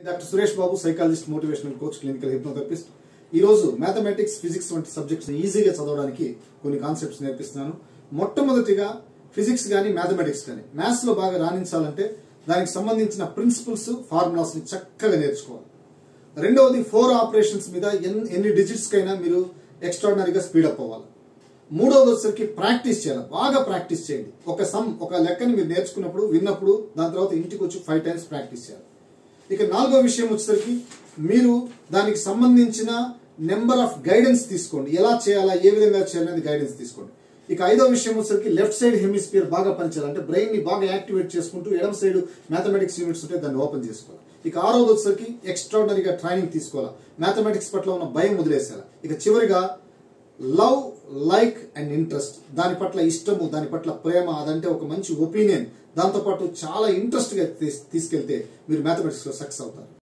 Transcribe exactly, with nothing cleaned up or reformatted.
Doctor Suresh Babu, psychologist, motivational coach, clinical hypnotherapist. ఈ రోజు mathematics, physics వంటి సబ్జెక్ట్స్ ఈజీగా చదవడానికి కొన్ని కాన్సెప్ట్స్ నేర్పిస్తున్నాను. మొట్టమొదటిగా ఫిజిక్స్ గానీ మ్యాథమెటిక్స్ గానీ మ్యాథ్స్ లో బాగా రాణించాలంటే దానికి సంబంధించిన ప్రిన్సిపల్స్, ఫార్ములాస్ ని చక్కగా నేర్చుకోవాలి. రెండవది ఫోర్ ఆపరేషన్స్ మీద ఎన్ని డిజిట్స్ కైనా మీరు ఎక్స్ట్రాడినరీగా స్పీడప్ అవ్వాలి. మూడవది వచ్చేసరికి ప్రాక్టీస్ చేయాలి, బాగా ప్రాక్టీస్ చేయండి. ఒక సమ్ ఒక లెక్కని మీరు నేర్చుకున్నప్పుడు, విన్నప్పుడు దాని తర్వాత ఇంటికి వచ్చి ఫైవ్ టైమ్స్ ప్రాక్టీస్ చేయాలి. ఇక నాలుగో విషయం వచ్చేసరికి మీరు దానికి సంబంధించిన నెంబర్ ఆఫ్ గైడెన్స్ తీసుకోండి. ఎలా చేయాలా, ఏ విధంగా చేయాలనేది గైడెన్స్ తీసుకోండి. ఇక ఐదో విషయం వచ్చేసరికి లెఫ్ట్ సైడ్ హెమిస్ఫియర్ బాగా పనిచేయాలి, అంటే బ్రెయిన్ ని బాగా యాక్టివేట్ చేసుకుంటూ ఎడమ సైడ్ మ్యాథమెటిక్స్ యూనిట్స్ ఉంటే దాన్ని ఓపెన్ చేసుకోవాలి. ఇక ఆరోది వచ్చేసరికి ఎక్స్ట్రాడినరీగా ట్రైనింగ్ తీసుకోవాలి, మ్యాథమెటిక్స్ పట్ల ఉన్న భయం వదిలేసేయాలి. ఇక చివరిగా లవ్, లైక్ అండ్ ఇంట్రెస్ట్, దాని పట్ల ఇష్టము, దాని పట్ల ప్రేమ, అదంటే ఒక మంచి ఒపీనియన్, దాంతోపాటు చాలా ఇంట్రెస్ట్ గా తీసుకెళ్తే మీరు మ్యాథమెటిక్స్ లో సక్సెస్ అవుతారు.